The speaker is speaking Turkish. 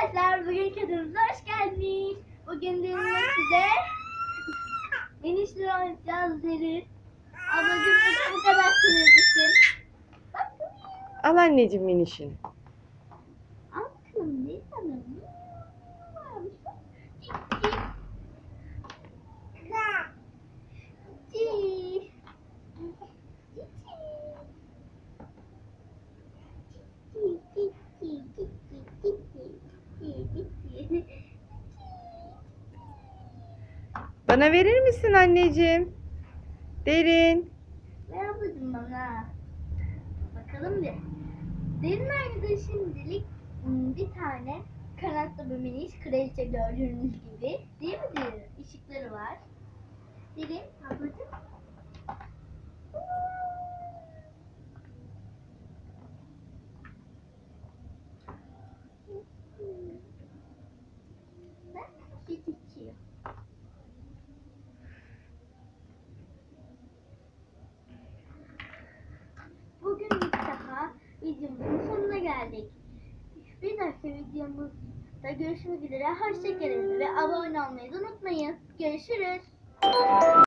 Arkadaşlar bugün kanalımıza hoş geldiniz. Bugün de size minişler oynayacağız deriz. Ablacığım bu kadar sürüyorsun. Al anneciğim minişin. Al bakalım ne sanırım. Bana verir misin anneciğim? Derin. Ver ablacığım bana. Bakalım bir. Derin aynada şimdilik bir tane kanatlı bir miniş kraliçe gördüğünüz gibi. Değil mi Derin? Işıkları var. Derin ablacığım. Bak süt içiyor. Bugünlük daha videomuzun sonuna geldik. Bir dahaki videomuzda görüşmek üzere. Hoşçakalın ve abone olmayı da unutmayın. Görüşürüz.